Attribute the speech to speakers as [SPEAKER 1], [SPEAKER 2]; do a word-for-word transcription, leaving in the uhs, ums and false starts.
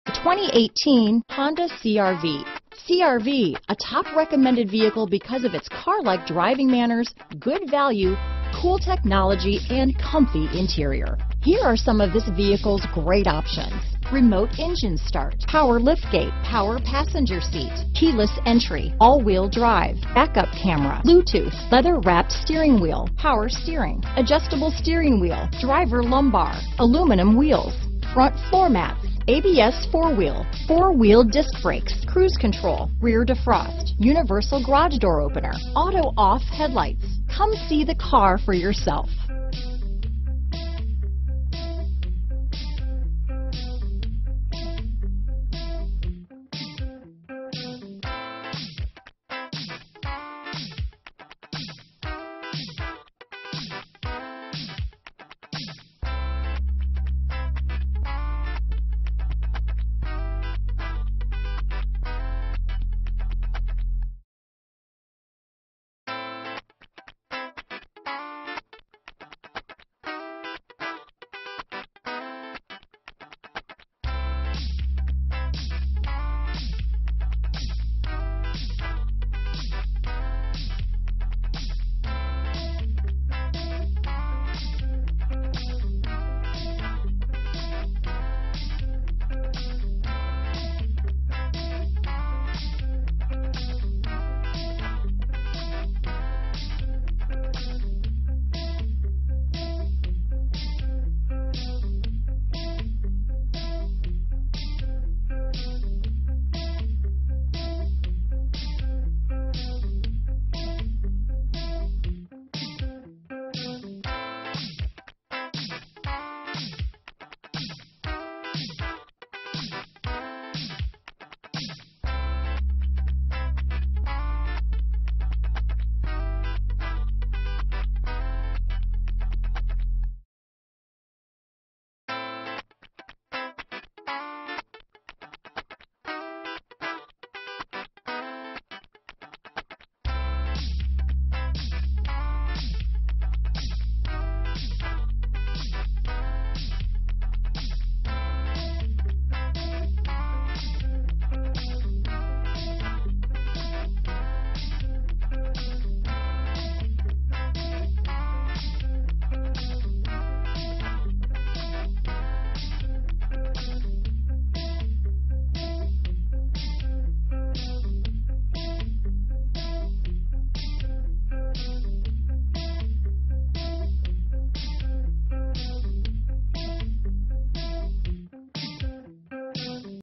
[SPEAKER 1] twenty eighteen Honda C R V. C R V, a top recommended vehicle because of its car-like driving manners, good value, cool technology, and comfy interior. Here are some of this vehicle's great options: remote engine start, power liftgate, power passenger seat, keyless entry, all-wheel drive, backup camera, Bluetooth, leather-wrapped steering wheel, power steering, adjustable steering wheel, driver lumbar, aluminum wheels, front floor mats, A B S four-wheel, four-wheel disc brakes, cruise control, rear defrost, universal garage door opener, auto-off headlights. Come see the car for yourself.